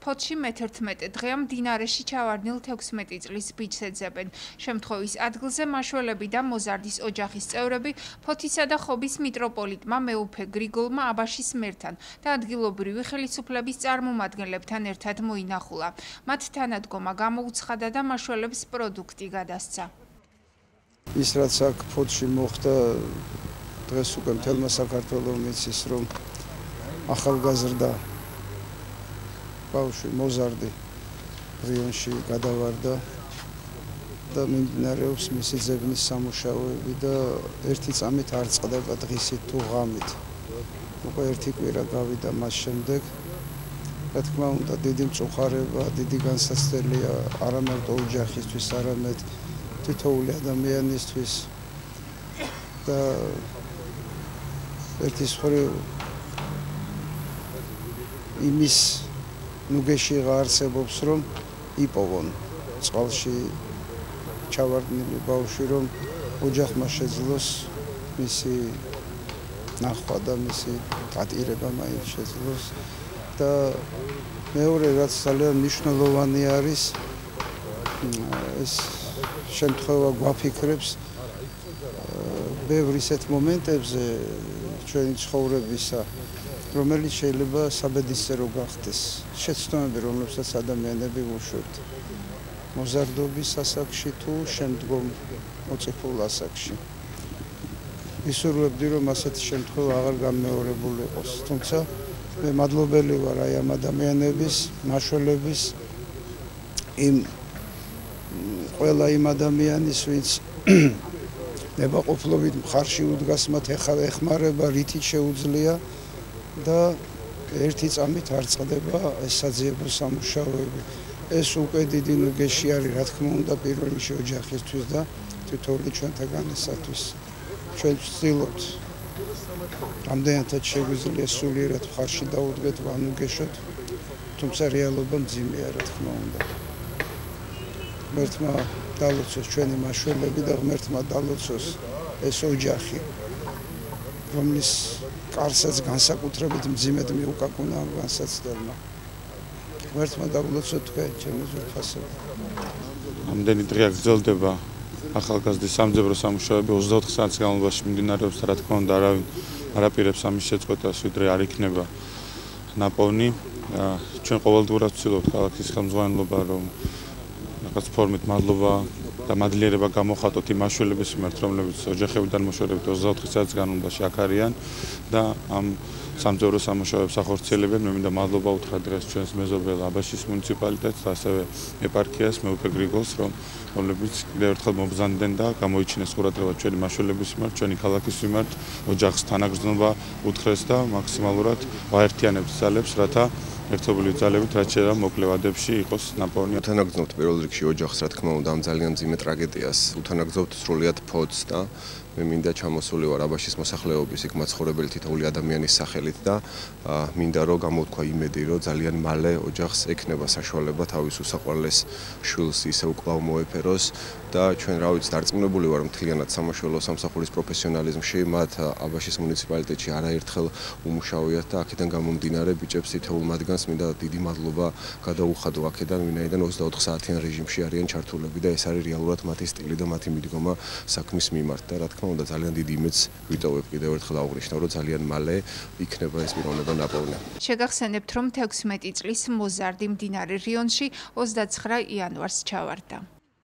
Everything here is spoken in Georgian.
ფოთში მე-11 დღეა მდინარეში ჩავარდნილ 16 წლის ბიჭს ეძებენ. შემთხვევის ადგილზე მაშველები და მოზარდის ოჯახის წევრები ფოთისა და ხობის მიტროპოლიტმა მეუფე გრიგოლმა აბაშის მერთან და ადგილობრივი ხელისუფლების წარმომადგენლებთან ერთად მოინახულა. მათ თანადგომა გამოუცხადა და მაშველებს პროდუქტი გადასცა. ის რაც აქ ფოთში მოხდა დღეს უკვე მთელმა საქართველომ იცის, რომ ახალგაზრდა ბავშვი მოზარდი რიონში გადავარდა და მიმდინარეობს მისი ძებნის სამუშაოები და ერთი წამით არ წყდება დღისით თუ ღამით. უკვე ერთი კვირა გავიდა მას შემდეგ. რა თქმა უნდა, დიდი მწუხარება, დიდი განსაცდელია არა მარტო ოჯახისთვის, არამედ თითოეული ადამიანისთვის და ერთის მხრივ იმის ნუგეშიღა არსებობს, რომ იპოვონ წყალში ჩავარდნილი ბავშვი, რომ ოჯახმა შეძლოს მისი ნახვა და მისი დატირება მაინც შეძლოს და მეორე რაც ძალიან მნიშვნელოვანი არის, ეს შემთხვევა გვაფიქრებს ბევრ ისეთ მომენტებზე ჩვენი ცხოვრებისა, რომელიც შეიძლება საბედისწერო გახდეს. შეცდომები, რომლებსაც ადამიანები უშვებთ მოზარდობის ასაკში თუ შემდგომ მოწიფულ ასაკში. ვისურვებდი, რომ ასეთი შემთხვევა აღარ გამეორებული იყოს. თუმცა მე მადლობელი ვარ აი ამ ადამიანების, მაშველების, ყველა იმ ადამიანის, ვინც ნებაყოფლობით მხარში უდგას, მათ ეხმარება, რითიც შეუძლია და ერთი წამით არ წყდება ეს საძიებო სამუშაოები. ეს უკვე დიდი ნუგეში არის, რა თქმა უნდა, პირველ რიგში ოჯახისთვის და თითოეული ჩვენთაგანისათვის. ჩვენ ვცდილობთ რამდენადაც შეგვიძლია სულიერად მხარში დაუდგეთ, ვანუგეშოთ, თუმცა რეალობა მძიმეა, რა თქმა უნდა. ღმერთმა დალოცოს ჩვენი მაშველები და ღმერთმა დალოცოს ეს ოჯახი, რომლის კარსაც განსაკუთრებით მძიმედ მიუკაკუნა ამ განსაცდელმა. ღმერთმა დაგლოცოთ თქვენ, ჩემი ზურგხასები. ამდენი დღე გრძელდება ახალგაზრდის სამძებრო სამუშაოები 24 საათის განმავლობაში მიმდინარეობს და რა თქმა უნდა არავინ არაპირებს ამის შეწყვეტას, ვიდრე არ იქნება ნაპოვნი. ჩვენ ყოველდღურად ვცდილობთ ქალაქის ხელმძღვანელობა, რომ რაღაც ფორმით მადლობა და მადლიერება გამოხატოთ იმ მაშველების მიმართ, რომლებიც ოჯახებიდან მოშორებით 24 საათის განმავლობაში აქ არიან და ამ სამძებრო სამუშაოებს ახორციელებენ. მე მინდა მადლობა უთხრა დღეს ჩვენს მეზობელ აბაშის მუნიციპალიტეტს და ასევე ეპარქიას, მეუფე გრიგოლს, რომლებიც კიდევ ერთხელ მობრძანდნენ და გამოიჩინეს ყურადღება ჩვენი მაშველების მიმართ, ჩვენი ქალაქის მიმართ, ოჯახს თანაგრძნობა უთხრეს და მაქსიმალურად ვაერთიანებთ ძალებს, რათა ერთობლივი ძალებით რაც შეიძლება მოკლე ვადებში იყოს ნაპოვნი. უთანაგრძნობთ პირველ რიგში ოჯახს, რა თქმა უნდა, ამ ძალიან მძიმე ტრაგედიას. უთანაგრძნობთ სრულიად ფოთს და მე მინდა ჩამოსული ვარ აბაშის მოსახლეობის იქ მაცხოვრებელი თითოეული ადამიანის სახელით და მინდა რომ გამოვთქვა იმედი, რომ ძალიან მალე ოჯახს ექნება საშუალება თავის უსაყვარლეს შვილს ისევ კვლავ მოეფეროს და ჩვენ რა ვიცი დარწმუნებული ვარ მთლიანად სამაშველო სამსახურის პროფესიონალიზმში, მათ აბაშის მუნიციპალიტეტში არაერთხელ უმუშავიათ და აქედან გამომდინარე ბიჭებს თითოეულ მათგანს მინდა დიდი მადლობა გადაუხადო აქედან, ვინაიდან 24 საათიან რეჟიმში არიან ჩართულები და ეს არის რეალურად მათი სტილი და მათი მიდგომა საქმის მიმართ და რა თქმა უნდა ძალიან დიდი იმედს ვიტოვებ კიდევ ერთხელ აღვნიშნავ, რომ ძალიან მალე იქნება ეს პიროვნება ნაპოვნი. შეგახსენებთ, რომ 16 წლის მოზარდი მდინარე რიონში 29 იანვარს ჩავარდა.